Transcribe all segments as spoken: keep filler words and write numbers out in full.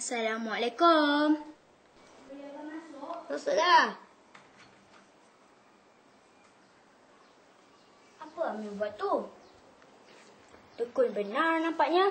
Assalamualaikum. Boleh abang masuk? Masuklah. Apa Amir buat tu? Tekun benar nampaknya.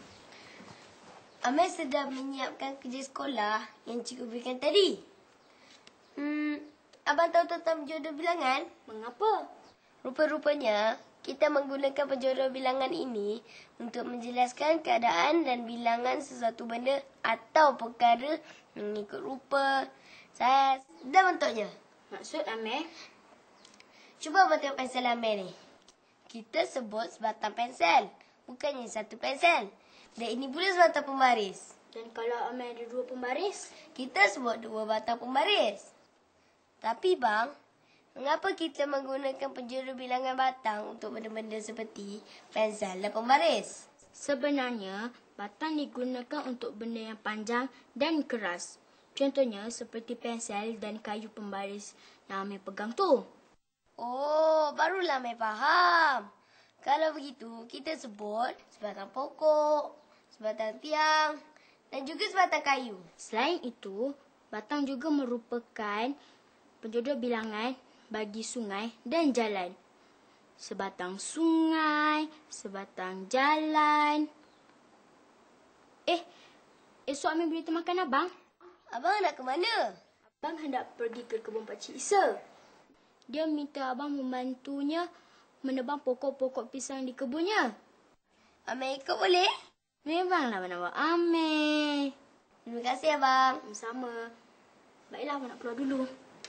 Amir sedang menyiapkan kerja sekolah yang cikgu berikan tadi. Hmm, abang tahu tentang penjodoh bilangan? Mengapa? Rupa-rupanya, kita menggunakan penjodoh bilangan ini untuk menjelaskan keadaan dan bilangan sesuatu benda atau perkara mengikut rupa, saiz dan bentuknya. Maksud Amir? Cuba abang tengok pensel Amir ni. Kita sebut sebatang pensel, bukannya satu pensel. Dan ini pula sebatang pembaris. Dan kalau Amir ada dua pembaris? Kita sebut dua batang pembaris. Tapi bang, mengapa kita menggunakan penjodoh bilangan batang untuk benda-benda seperti pensel dan pembaris? Sebenarnya, batang digunakan untuk benda yang panjang dan keras. Contohnya seperti pensel dan kayu pembaris yang Amir pegang tu. Oh, barulah Amir faham. Kalau begitu, kita sebut sebatang pokok, sebatang tiang dan juga sebatang kayu. Selain itu, batang juga merupakan penjodoh bilangan bagi sungai dan jalan. Sebatang sungai, sebatang jalan. Eh, esok Amir boleh makan abang? Abang nak ke mana? Abang hendak pergi ke kebun Pakcik Isa. Dia minta abang membantunya menebang pokok-pokok pisang di kebunnya. Amir ikut boleh? Memanglah abang nak buat Amir. Terima kasih abang. Sama. Baiklah, abang nak keluar dulu.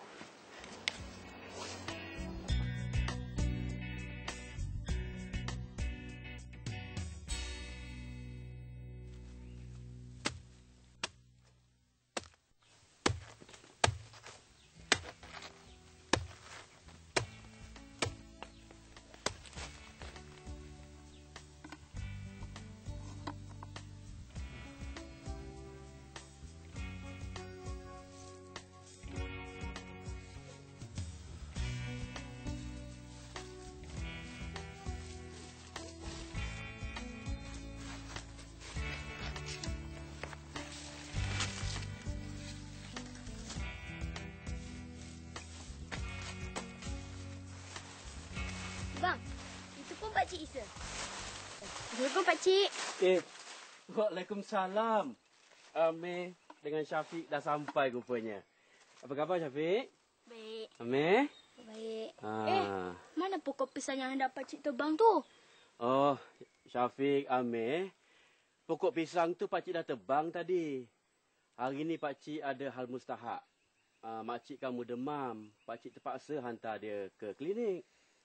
Bang, itu pun Pakcik Isa. Assalamualaikum Pakcik. Eh, Waalaikumsalam. Amir dengan Syafiq dah sampai rupanya. Apa khabar Syafiq? Baik. Amir? Baik. Ah. Eh, mana pokok pisang yang hendak Pakcik tebang tu? Oh, Syafiq, Amir. Pokok pisang tu Pakcik dah tebang tadi. Hari ni Pakcik ada hal mustahak. Uh, makcik kamu demam. Pakcik terpaksa hantar dia ke klinik.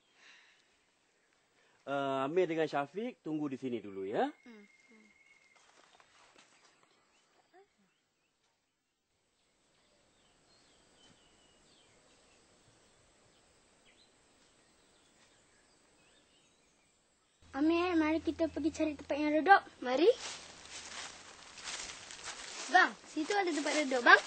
Uh, Amir dengan Syafiq tunggu di sini dulu ya. Hmm. Amir, mari kita pergi cari tempat yang redap. Mari. Bang, situ ada tempat duduk, bang.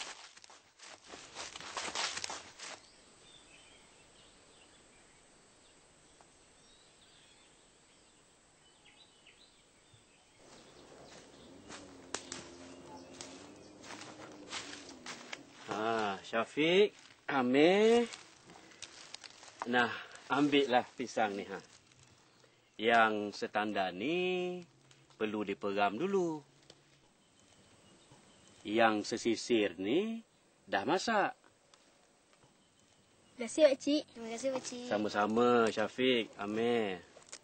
Ha, Syafiq, Amir. Nah, ambillah pisang ni ha. Yang setandar ni perlu diperam dulu. Yang sesisir ni dah masak. Terima kasih, Pakcik. Terima kasih, Pakcik. Sama-sama, Syafiq, Amir.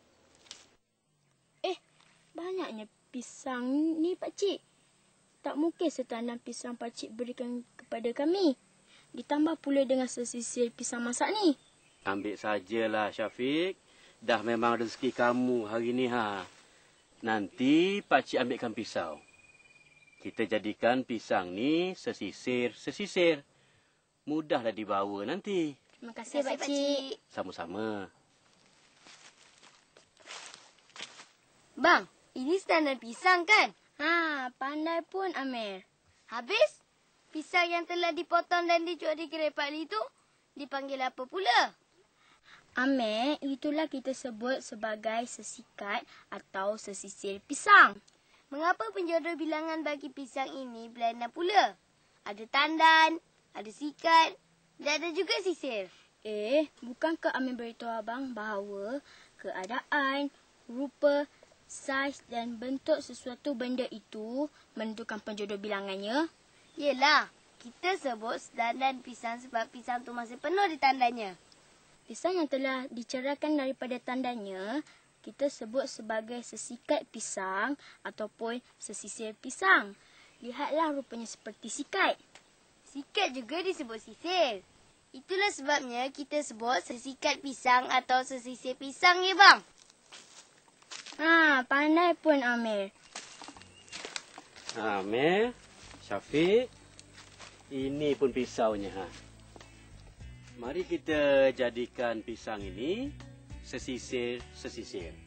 Eh, banyaknya pisang ni, Pakcik. Tak mungkin setandar pisang Pakcik berikan kepada kami. Ditambah pula dengan sesisir pisang masak ni. Ambil sajalah, Syafiq. Dah memang rezeki kamu hari ni ha. Nanti Pakcik ambilkan pisau. Kita jadikan pisang ni sesisir-sesisir. Mudahlah dibawa nanti. Terima kasih, Terima kasih, Pakcik. Sama-sama. Bang, ini standar pisang kan? Ha, pandai pun Amir. Habis, pisang yang telah dipotong dan dicuak di kedai Pak Li tu dipanggil apa pula? Amir, itulah kita sebut sebagai sesikat atau sesisir pisang. Mengapa penjodoh bilangan bagi pisang ini berlainan pula? Ada tandan, ada sikat dan ada juga sisir. Eh, bukankah Amir beritahu abang bahawa keadaan, rupa, saiz dan bentuk sesuatu benda itu menentukan penjodoh bilangannya? Yelah, kita sebut tandan pisang sebab pisang tu masih penuh di tandannya. Pisang yang telah diceraikan daripada tandannya, kita sebut sebagai sesikat pisang ataupun sesisir pisang. Lihatlah rupanya seperti sikat. Sikat juga disebut sisir. Itulah sebabnya kita sebut sesikat pisang atau sesisir pisang ya bang. Ha, pandai pun Amir. Amir, Syafiq, ini pun pisaunya. Ha. Mari kita jadikan pisang ini sesisir-sesisir.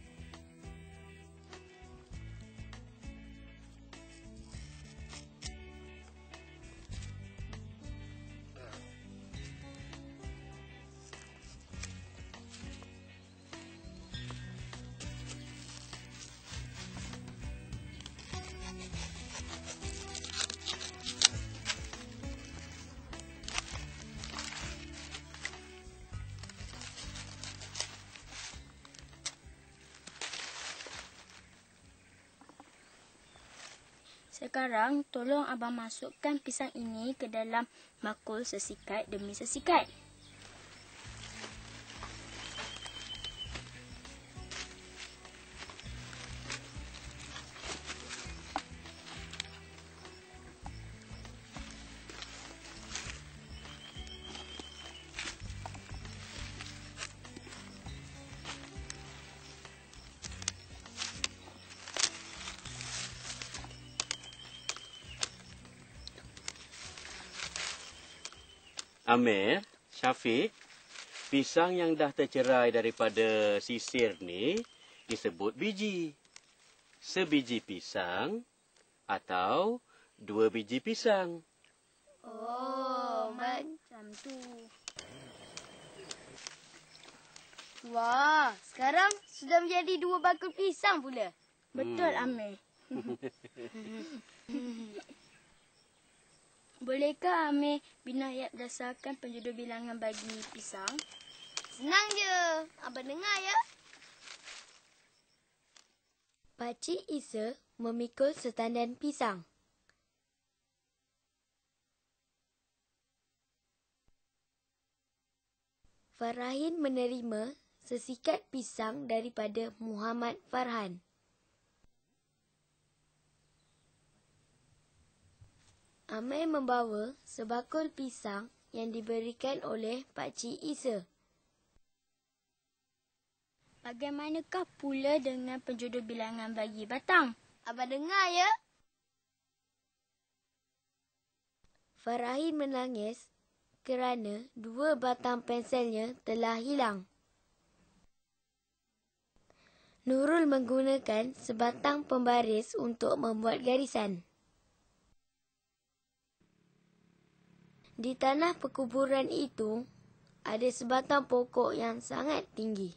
Sekarang, tolong abang masukkan pisang ini ke dalam bakul sesikat demi sesikat. Amir, Syafiq, pisang yang dah tercerai daripada sisir ni disebut biji. Sebiji pisang atau dua biji pisang. Oh, Macam tu. wah, sekarang sudah menjadi dua bakul pisang pula. Betul, Amir. Bolehkah Amir binayat berdasarkan penjodoh bilangan bagi pisang? Senang je. Abang dengar ya. Pakcik Isa memikul setandan pisang. Farhin menerima sesikat pisang daripada Muhammad Farhan. Amir membawa sebakul pisang yang diberikan oleh Pakcik Isa. Bagaimanakah pula dengan penjodoh bilangan bagi batang? Abang dengar ya. Farhin menangis kerana dua batang pensilnya telah hilang. Nurul menggunakan sebatang pembaris untuk membuat garisan. Di tanah perkuburan itu, ada sebatang pokok yang sangat tinggi.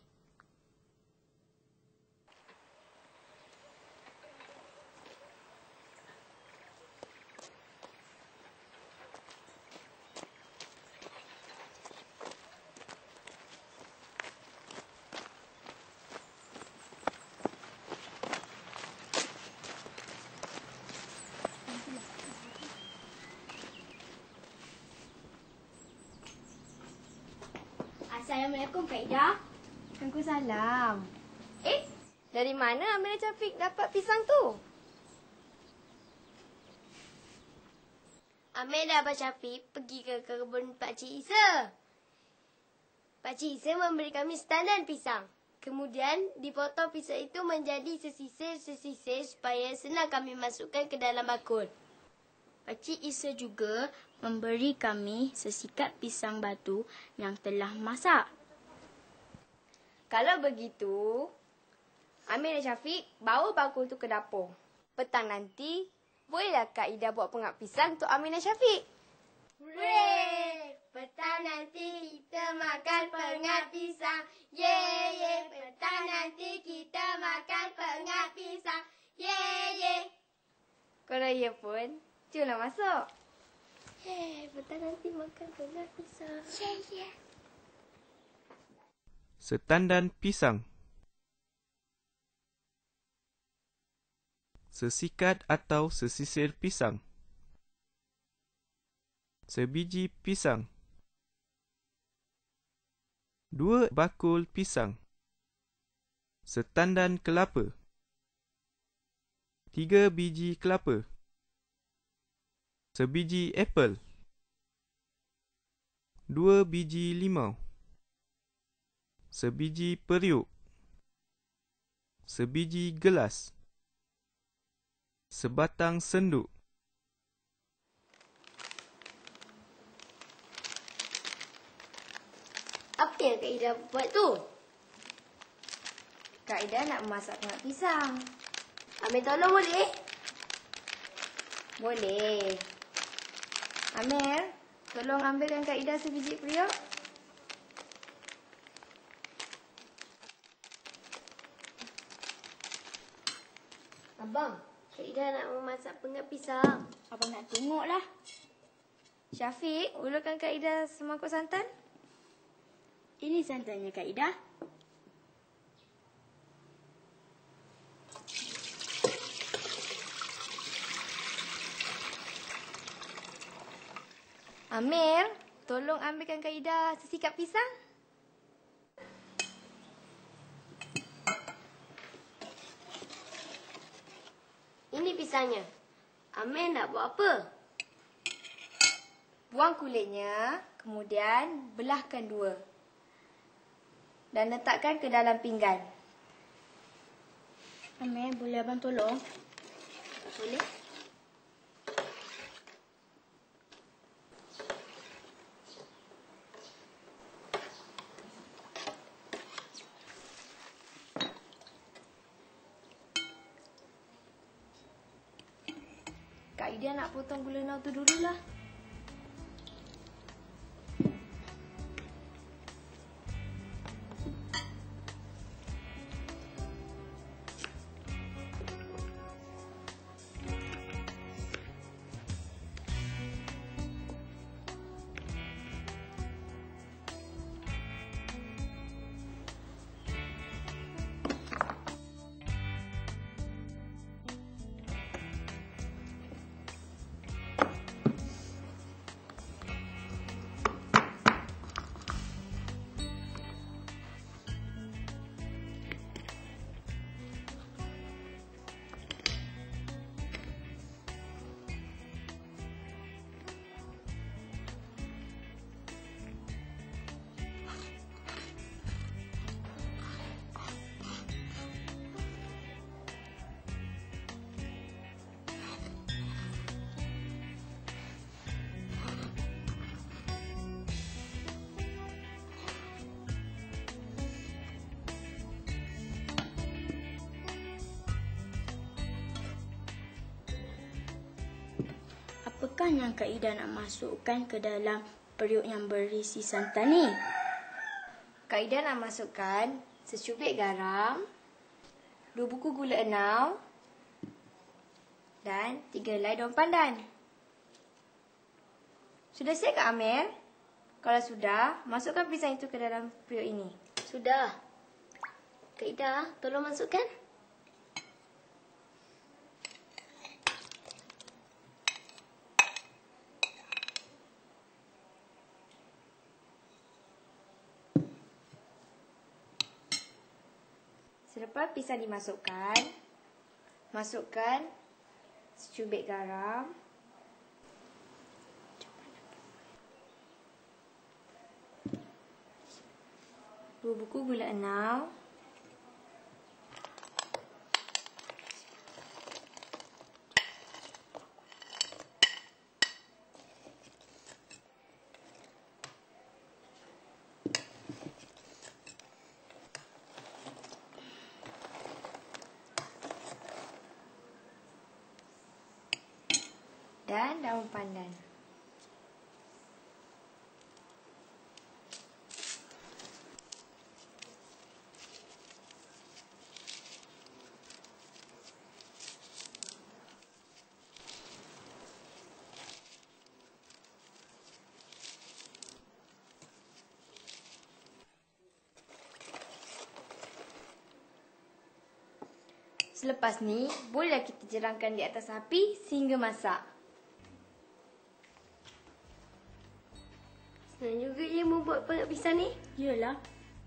Assalamualaikum Kak Ida. Waalaikumsalam. Eh, dari mana Amir dan Syafiq dapat pisang tu? Amir dan Abang Syafiq pergi ke kebun Pakcik Isa. Pakcik Isa memberi kami setandan pisang. Kemudian dipotong pisang itu menjadi sesisir-sesisir supaya senang kami masukkan ke dalam bakul. Pakcik Isa juga memberi kami sesikat pisang batu yang telah masak. Kalau begitu, Amir dan Syafiq bawa bakul tu ke dapur. Petang nanti, bolehlah Kak Ida buat pengap pisang untuk Amir dan Syafiq. Hooray! Petang nanti kita makan pengap pisang. Ye ye, petang nanti kita makan pengap pisang. Ye ye. ya pun, jomlah masuk. Eh, petang nanti makan pengap pisang. Ya, ya. Setandan pisang. Sesikat atau sesisir pisang. Sebiji pisang. Dua bakul pisang. Setandan kelapa. Tiga biji kelapa. Sebiji apel. Dua biji limau. Sebiji periuk. Sebiji gelas. Sebatang senduk. Apa yang Kak Ida buat tu? Kak Ida nak memasak pengap pisang. Amir tolong boleh? Boleh. Amir, tolong ambilkan Kak Ida sebiji periuk. Abang, Kak Ida nak memasak pengap pisang. Abang nak tengoklah. Syafiq, ulurkan Kak Ida semangkuk santan. Ini santannya Kak Ida. Amir, tolong ambilkan Kak Ida sesikat pisang. Ini pisangnya. Amir nak buat apa? Buang kulitnya, kemudian belahkan dua. Dan letakkan ke dalam pinggan. Amir, boleh abang tolong? Boleh? Kak Ida nak potong gula nau tu dululah. Apakah yang Kak Ida nak masukkan ke dalam periuk yang berisi santan ni? Kak Ida nak masukkan secubit garam, dua buku gula enau dan tiga helai daun pandan. Sudah siap Kak Amir? Kalau sudah, masukkan pisang itu ke dalam periuk ini. Sudah. Kak Ida, tolong masukkan. Selepas pisang dimasukkan, masukkan secubit garam, dua buku gula enau, dan daun pandan. Selepas ni, bolehlah kita jerangkan di atas api sehingga masak. Senang juga je membuat pengak pisang ni. Yalah.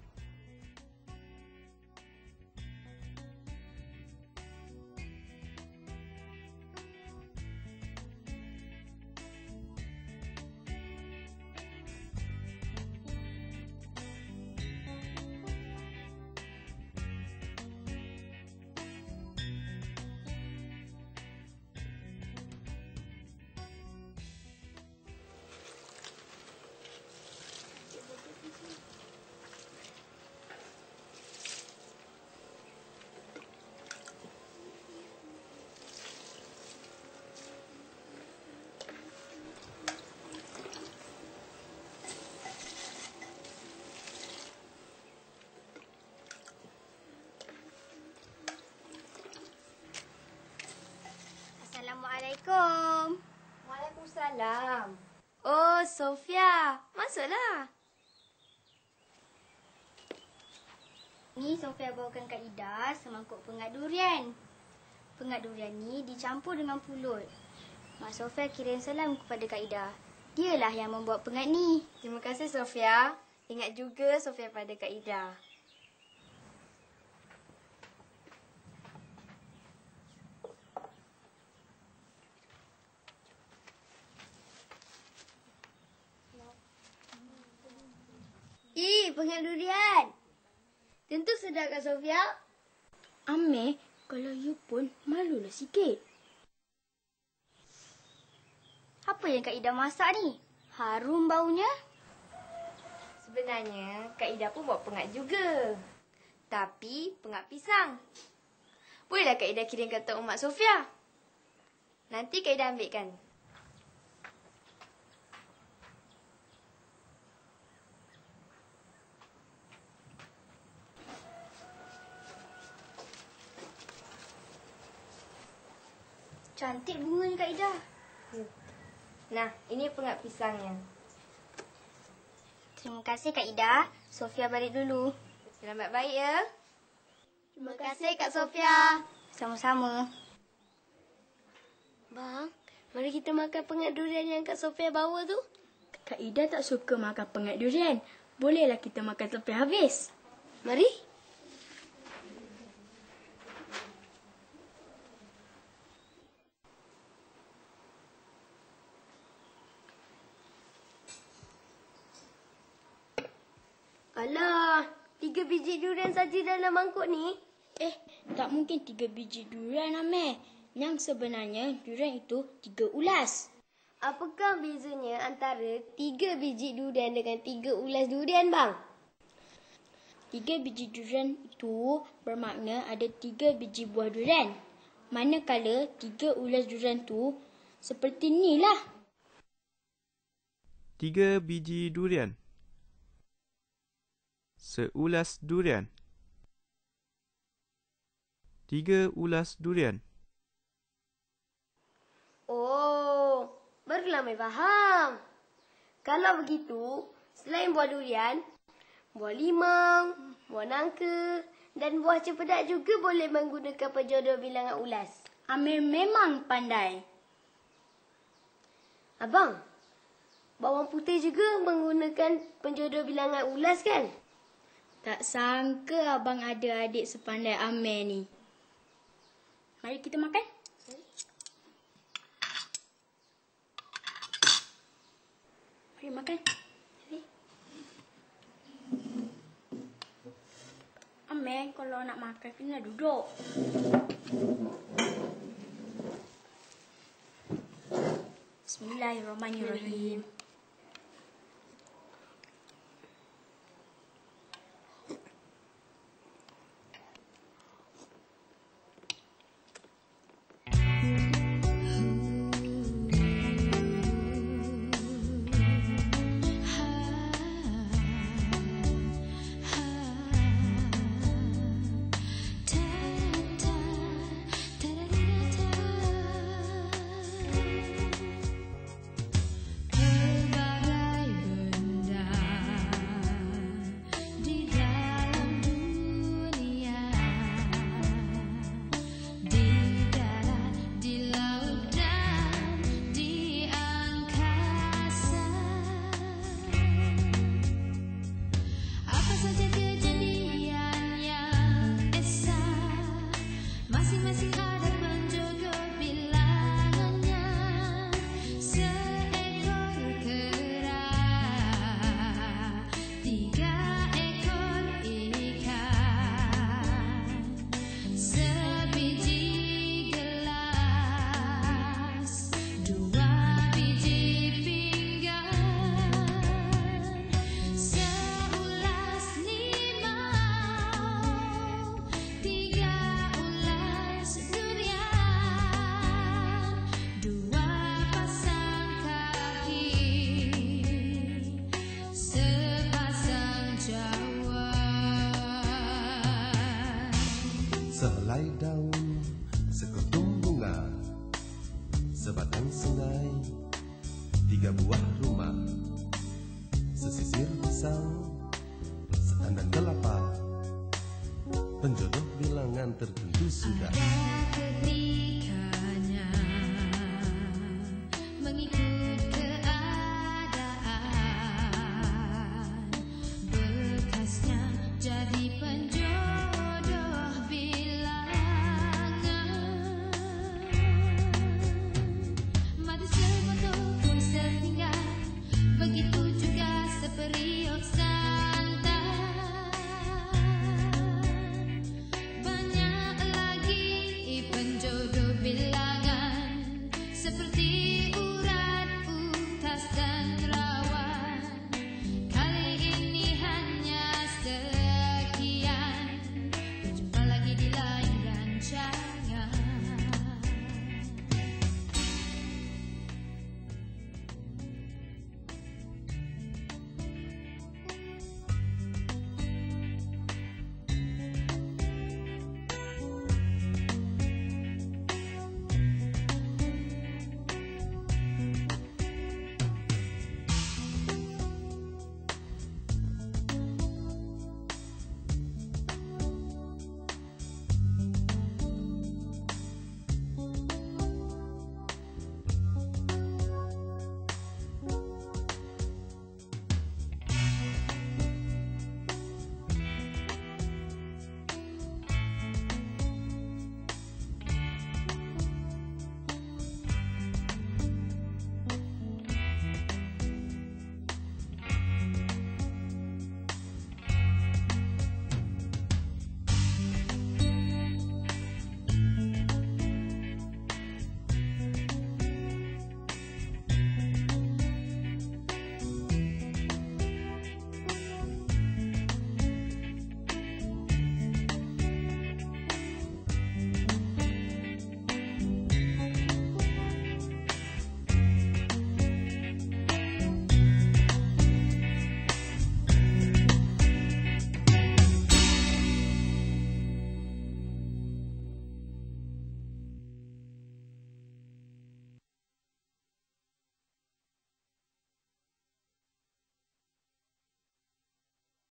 Assalamualaikum. Waalaikumsalam. Oh, Sofia. Masuklah. Ni Sofia bawakan Kak Ida semangkuk pengak durian. Pengak durian ni dicampur dengan pulut. Mak Sofia kirim salam kepada Kak Ida. Dialah yang membuat pengak ni. Terima kasih, Sofia. Ingat juga Sofia pada Kak Ida. Ih, pengak durian. Tentu sedap Kak Sofia. Amir, kalau you pun malulah sikit. Apa yang Kak Ida masak ni? Harum baunya. Sebenarnya, Kak Ida pun buat pengak juga. Tapi, pengak pisang. Bolehlah Kak Ida kirim ke Tok Mak Sofia. Nanti Kak Ida ambilkan. Cantik bunganya Kak Ida. Nah, ini pengak pisangnya. Terima kasih Kak Ida. Sofia balik dulu. Selamat baik ya. Terima kasih Kak Sofia. Sama-sama. Bang, mari kita makan pengak durian yang Kak Sofia bawa tu. Kak Ida tak suka makan pengak durian. Bolehlah kita makan sampai habis. Mari. Alah, tiga biji durian saja dalam mangkuk ni. Eh, tak mungkin tiga biji durian, Amir. Yang sebenarnya durian itu tiga ulas. Apakah bezanya antara tiga biji durian dengan tiga ulas durian, bang? Tiga biji durian itu bermakna ada tiga biji buah durian. Manakala tiga ulas durian tu seperti ni lah. Tiga biji durian. Seulas durian. Tiga ulas durian. Oh, barulah Mai faham. Kalau begitu, selain buah durian, buah limau, buah nangka dan buah cempedak juga boleh menggunakan penjodoh bilangan ulas. Amir memang pandai. Abang, bawang putih juga menggunakan penjodoh bilangan ulas kan? Tak sangka abang ada adik sepandai Amir ni. Mari kita makan. Mari makan. Mari. Amir, kalau nak makan kena duduk. Bismillahirrahmanirrahim. Hey sebatang sungai, tiga buah rumah, sesisir pisang, setandang kelapa. Penjodoh bilangan tertentu sudah. Ada ketika